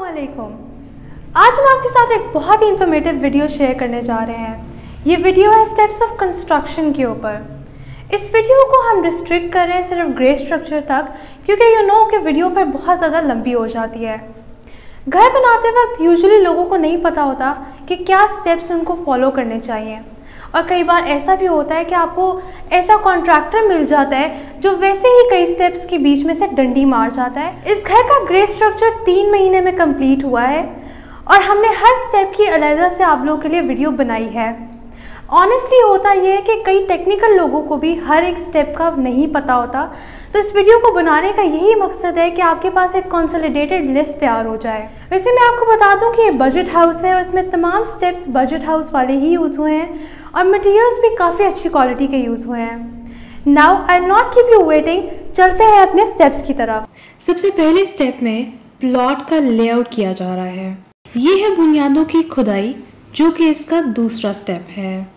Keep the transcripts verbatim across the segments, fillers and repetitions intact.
अस्सलामुअलैकुम। आज हम आपके साथ एक बहुत ही इंफॉर्मेटिव वीडियो शेयर करने जा रहे हैं। ये वीडियो है स्टेप्स ऑफ कंस्ट्रक्शन के ऊपर। इस वीडियो को हम रिस्ट्रिक्ट कर रहे हैं सिर्फ ग्रे स्ट्रक्चर तक, क्योंकि यू नो कि वीडियो पर बहुत ज़्यादा लंबी हो जाती है। घर बनाते वक्त यूजुअली लोगों को नहीं पता होता कि क्या स्टेप्स उनको फॉलो करने चाहिए, और कई बार ऐसा भी होता है कि आपको ऐसा कॉन्ट्रैक्टर मिल जाता है जो वैसे ही कई स्टेप्स के बीच में से डंडी मार जाता है। इस घर का ग्रे स्ट्रक्चर तीन महीने में कंप्लीट हुआ है और हमने हर स्टेप की अलग से आप लोगों के लिए वीडियो बनाई है। ऑनेस्टली होता यह है कि कई टेक्निकल लोगों को भी हर एक स्टेप का नहीं पता होता, तो इस वीडियो को बनाने का यही मकसद है कि आपके पास एक कंसोलिडेटेड लिस्ट तैयार हो जाए। वैसे मैं आपको बता दूं कि ये बजट हाउस है और इसमें तमाम स्टेप्स बजट हाउस वाले ही यूज़ हुए हैं और मटेरियल्स भी काफ़ी अच्छी क्वालिटी के यूज़ हुए हैं। Now I not keep you waiting, चलते हैं अपने स्टेप्स की तरफ। सबसे पहले स्टेप में प्लॉट का लेआउट किया जा रहा है। ये है बुनियादों की खुदाई, जो कि इसका दूसरा स्टेप है।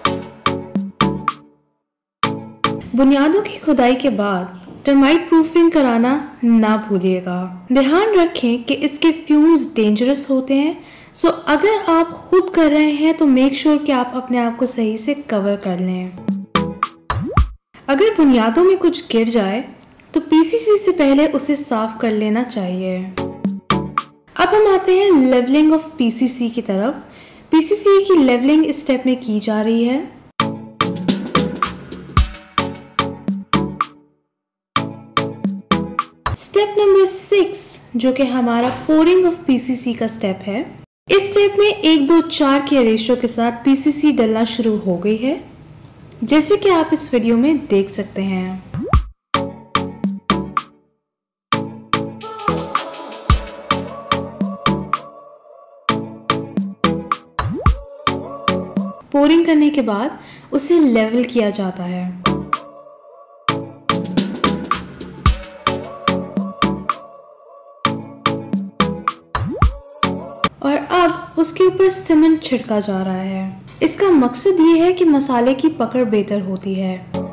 बुनियादों की खुदाई के बाद टर्माइट प्रूफिंग कराना ना भूलिएगा। ध्यान रखें कि इसके फ्यूम्स डेंजरस होते हैं, सो अगर आप खुद कर रहे हैं तो मेक श्योर कि आप अपने आप को सही से कवर कर लें। अगर बुनियादों में कुछ गिर जाए तो पीसीसी से पहले उसे साफ कर लेना चाहिए। अब हम आते हैं लेवलिंग ऑफ पीसीसी की तरफ। पीसीसी की लेवलिंग इस स्टेप में की जा रही है। स्टेप नंबर सिक्स, जो कि हमारा पोरिंग ऑफ पीसीसी का स्टेप है। इस स्टेप में एक दो चार के रेशो के साथ पीसीसी डलना शुरू हो गई है, जैसे कि आप इस वीडियो में देख सकते हैं। पोरिंग करने के बाद उसे लेवल किया जाता है। और अब उसके ऊपर सीमेंट छिड़का जा रहा है। इसका मकसद ये है कि मसाले की पकड़ बेहतर होती है।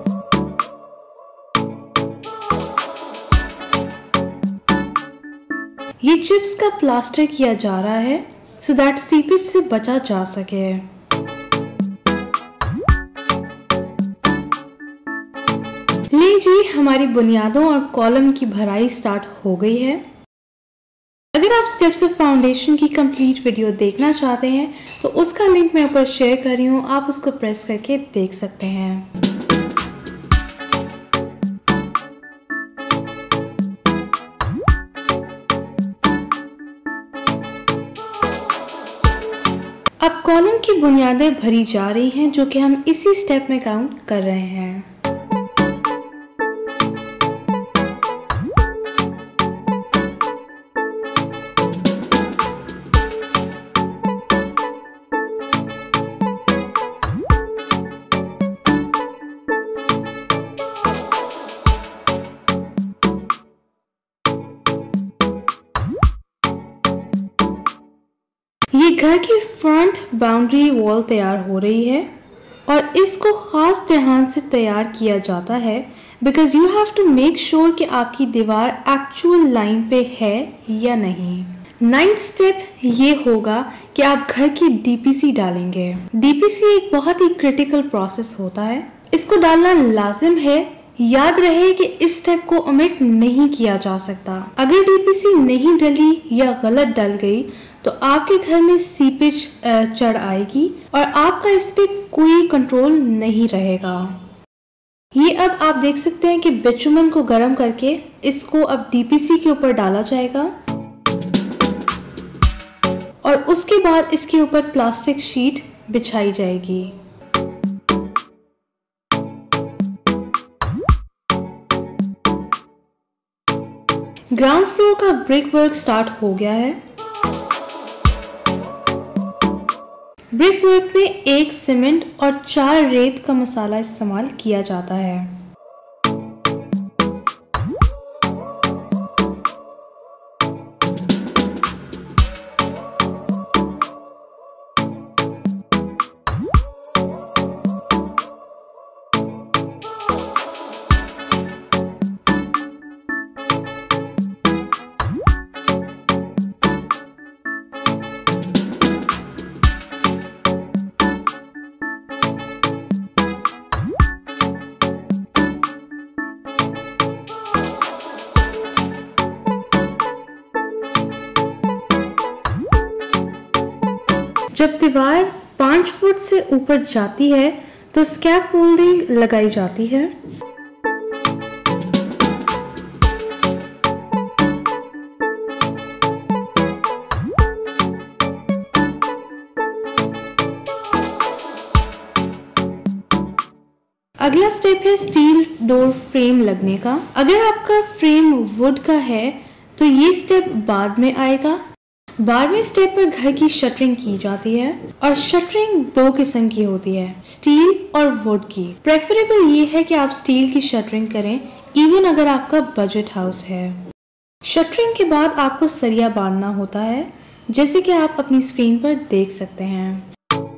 ये चिप्स का प्लास्टर किया जा रहा है सो दैट सीपेज से बचा जा सके। ले जी, हमारी बुनियादों और कॉलम की भराई स्टार्ट हो गई है। अगर आप स्टेप्स ऑफ फाउंडेशन की कंप्लीट वीडियो देखना चाहते हैं तो उसका लिंक मैं ऊपर शेयर कर रही हूँ, आप उसको प्रेस करके देख सकते हैं। अब कॉलम की बुनियादें भरी जा रही हैं, जो कि हम इसी स्टेप में काउंट कर रहे हैं। ये घर की फ्रंट बाउंड्री वॉल तैयार हो रही है और इसको खास ध्यान से तैयार किया जाता है because you have to make sure कि आपकी दीवार एक्चुअल लाइन पे है या नहीं। नाइन्थ स्टेप ये होगा कि आप घर की डीपीसी डालेंगे। डीपीसी एक बहुत ही क्रिटिकल प्रोसेस होता है, इसको डालना लाजिम है। याद रहे कि इस स्टेप को ओमिट नहीं किया जा सकता। अगर डीपीसी नहीं डली या गलत डल गई तो आपके घर में सीपेज चढ़ आएगी और आपका इस पे कोई कंट्रोल नहीं रहेगा। ये अब आप देख सकते हैं कि बिटुमेन को गर्म करके इसको अब डीपीसी के ऊपर डाला जाएगा और उसके बाद इसके ऊपर प्लास्टिक शीट बिछाई जाएगी। ग्राउंड फ्लोर का ब्रिक वर्क स्टार्ट हो गया है। ब्रिक वर्क में एक सीमेंट और चार रेत का मसाला इस्तेमाल किया जाता है। जब दीवार पाँच फुट से ऊपर जाती है तो स्कैफोल्डिंग लगाई जाती है। अगला स्टेप है स्टील डोर फ्रेम लगने का। अगर आपका फ्रेम वुड का है तो ये स्टेप बाद में आएगा। बारहवें स्टेप पर घर की शटरिंग की जाती है और शटरिंग दो किस्म की होती है, स्टील और वुड की। प्रेफरेबल ये है कि आप स्टील की शटरिंग करें, इवन अगर आपका बजट हाउस है। शटरिंग के बाद आपको सरिया बांधना होता है, जैसे कि आप अपनी स्क्रीन पर देख सकते हैं।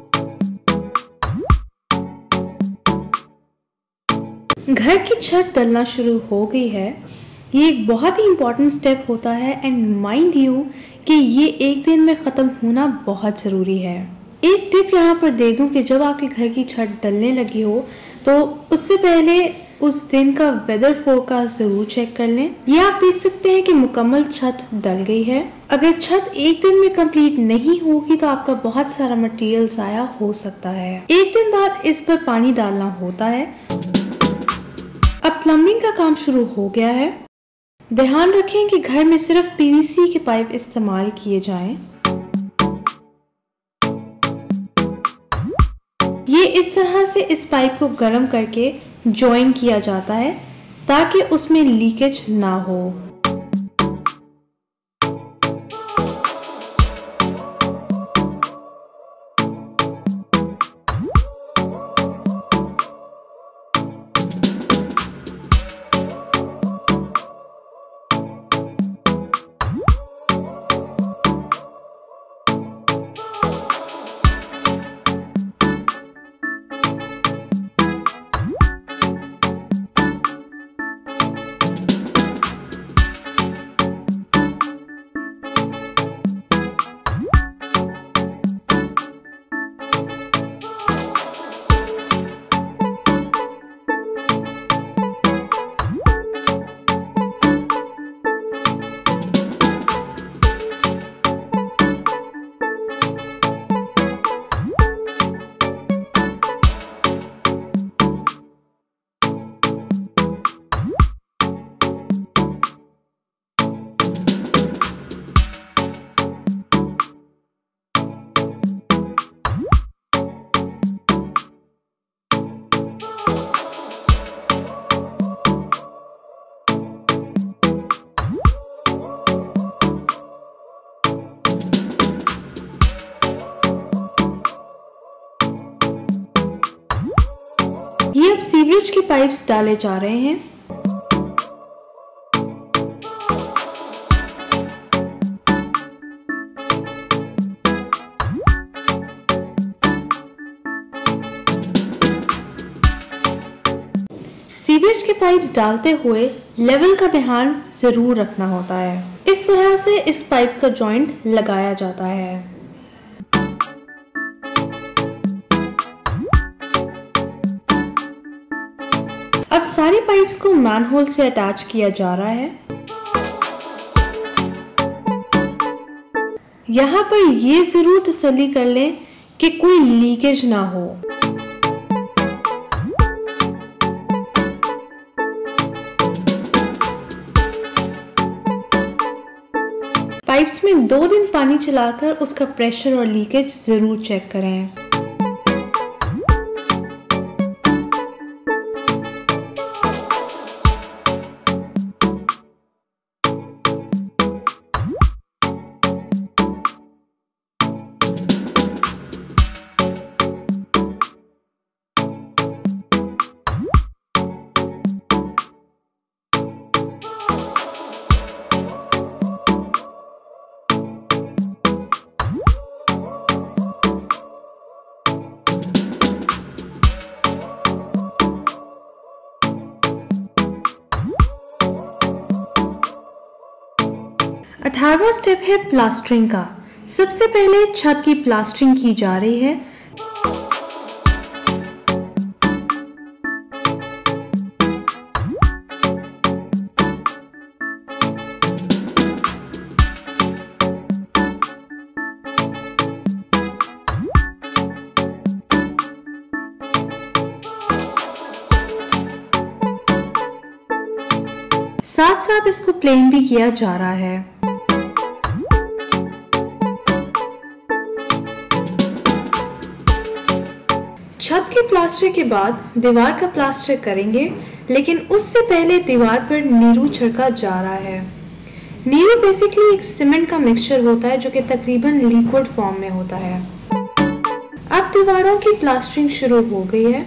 घर की छत डलना शुरू हो गई है। ये एक बहुत ही इम्पॉर्टेंट स्टेप होता है एंड माइंड यू कि ये एक दिन में ख़त्म होना बहुत ज़रूरी है। एक टिप यहाँ पर दे दूँ कि जब आपके घर की छत डलने लगी हो तो उससे पहले उस दिन का वेदर फोरकास्ट ज़रूर चेक कर लें। ये आप देख सकते हैं कि मुकम्मल छत डल गई है। अगर छत एक दिन में कंप्लीट नहीं होगी तो आपका बहुत सारा मटेरियल ज़ाया हो सकता है। एक दिन बाद इस पर पानी डालना होता है। अब प्लम्बिंग का काम शुरू हो गया है। ध्यान रखें कि घर में सिर्फ पीवीसी के पाइप इस्तेमाल किए जाएं। ये इस तरह से इस पाइप को गर्म करके जॉइन किया जाता है ताकि उसमें लीकेज ना हो। ये अब सीवरेज के पाइप्स डाले जा रहे हैं। सीवरेज के पाइप्स डालते हुए लेवल का ध्यान जरूर रखना होता है। इस तरह से इस पाइप का जॉइंट लगाया जाता है। अब सारे पाइप्स को मैनहोल से अटैच किया जा रहा है। यहाँ पर ये जरूर तसल्ली कर लें कि कोई लीकेज ना हो। पाइप्स में दो दिन पानी चलाकर उसका प्रेशर और लीकेज जरूर चेक करें। अठारहवां स्टेप है प्लास्टरिंग का। सबसे पहले छत की प्लास्टरिंग की जा रही है। साथ इसको प्लेन भी किया जा रहा है। छत के प्लास्टर के बाद दीवार का प्लास्टर करेंगे, लेकिन उससे पहले दीवार पर नीरू छिड़का जा रहा है। नीरू बेसिकली एक सीमेंट का मिक्सचर होता है जो कि तकरीबन लिक्विड फॉर्म में होता है। अब दीवारों की प्लास्टरिंग शुरू हो गई है।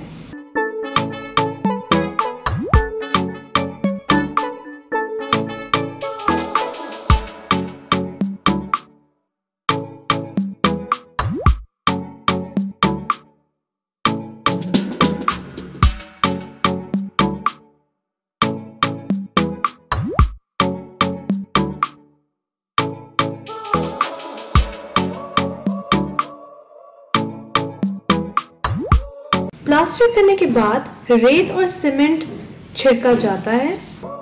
प्लास्टर करने के बाद रेत और सीमेंट छिड़का जाता है।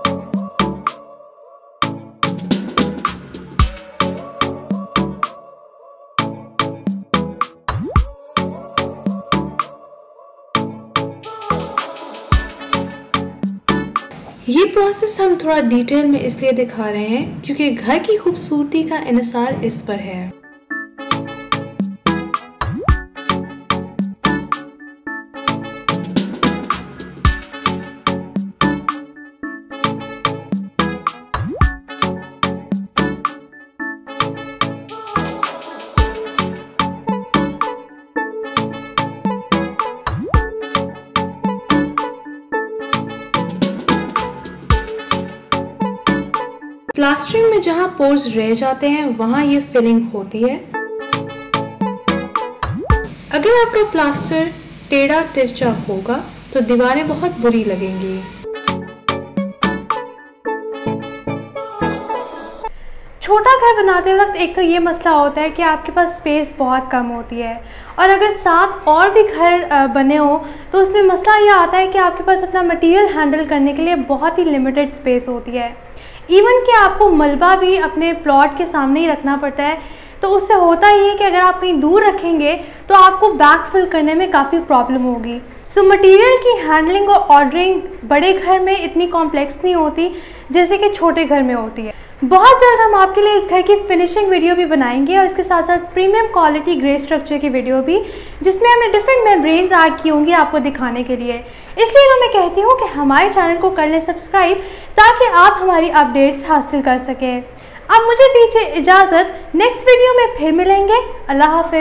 ये प्रोसेस हम थोड़ा डिटेल में इसलिए दिखा रहे हैं क्योंकि घर की खूबसूरती का इन्हिसार इस पर है। प्लास्टरिंग में जहां पोर्स रह जाते हैं वहां ये फिलिंग होती है। अगर आपका प्लास्टर टेढ़ा तिरछा होगा तो दीवारें बहुत बुरी लगेंगी। छोटा घर बनाते वक्त एक तो ये मसला होता है कि आपके पास स्पेस बहुत कम होती है, और अगर साथ और भी घर बने हो तो उसमें मसला ये आता है कि आपके पास अपना मटेरियल हैंडल करने के लिए बहुत ही लिमिटेड स्पेस होती है। इवन कि आपको मलबा भी अपने प्लॉट के सामने ही रखना पड़ता है, तो उससे होता ही है कि अगर आप कहीं दूर रखेंगे तो आपको बैकफिल करने में काफ़ी प्रॉब्लम होगी। सो मटेरियल की हैंडलिंग और ऑर्डरिंग बड़े घर में इतनी कॉम्प्लेक्स नहीं होती जैसे कि छोटे घर में होती है। बहुत जल्द हम आपके लिए इस घर की फिनिशिंग वीडियो भी बनाएंगे और इसके साथ साथ प्रीमियम क्वालिटी ग्रे स्ट्रक्चर की वीडियो भी, जिसमें हमने डिफरेंट मेम्ब्रेन्स ऐड की होंगी आपको दिखाने के लिए। इसलिए तो मैं कहती हूँ कि हमारे चैनल को कर लें सब्सक्राइब ताकि आप हमारी अपडेट्स हासिल कर सकें। अब मुझे दीजिए इजाज़त, नेक्स्ट वीडियो में फिर मिलेंगे। अल्लाह हाफ़िज़।